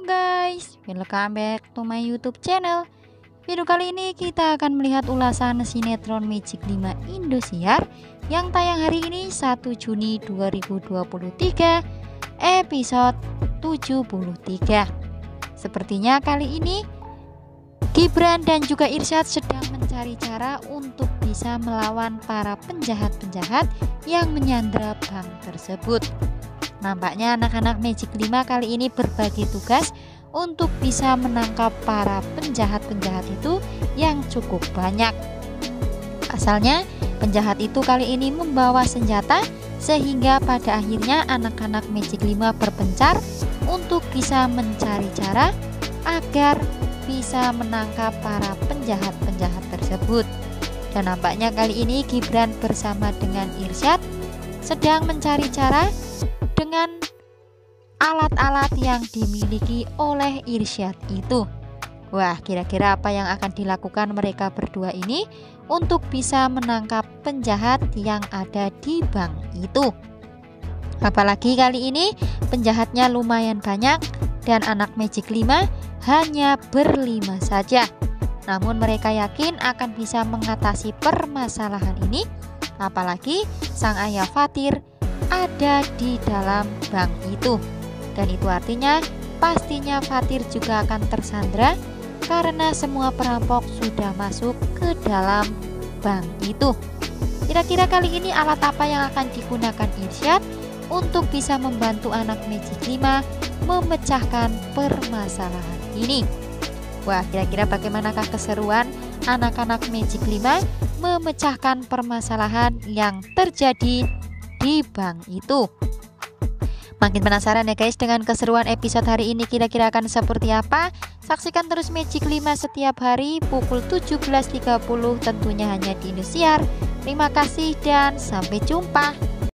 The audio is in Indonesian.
guys, welcome back to my YouTube channel. Video kali ini kita akan melihat ulasan sinetron Magic 5 Indosiar yang tayang hari ini 1 Juni 2023 episode 73. Sepertinya kali ini Gibran dan juga Irsyad sedang mencari cara untuk bisa melawan para penjahat-penjahat yang menyandra bank tersebut. Nampaknya anak-anak Magic 5 kali ini berbagi tugas untuk bisa menangkap para penjahat-penjahat itu yang cukup banyak. Asalnya penjahat itu kali ini membawa senjata, sehingga pada akhirnya anak-anak Magic 5 berpencar untuk bisa mencari cara agar bisa menangkap para penjahat-penjahat tersebut. Dan nampaknya kali ini Gibran bersama dengan Irsyad sedang mencari cara dengan alat-alat yang dimiliki oleh Irsyad itu. Wah, kira-kira apa yang akan dilakukan mereka berdua ini untuk bisa menangkap penjahat yang ada di bank itu? Apalagi kali ini penjahatnya lumayan banyak dan anak Magic 5 hanya berlima saja. Namun mereka yakin akan bisa mengatasi permasalahan ini, apalagi sang ayah Fatir ada di dalam bank itu. Dan itu artinya pastinya Fatir juga akan tersandra karena semua perampok sudah masuk ke dalam bank itu. Kira-kira kali ini alat apa yang akan digunakan Irsyad untuk bisa membantu anak Magic 5 memecahkan permasalahan ini? Wah, kira-kira bagaimanakah keseruan anak-anak Magic 5 memecahkan permasalahan yang terjadi di bank itu? Makin penasaran ya guys dengan keseruan episode hari ini, kira-kira akan seperti apa? Saksikan terus Magic 5 setiap hari pukul 17.30 tentunya hanya di Indosiar. Terima kasih dan sampai jumpa.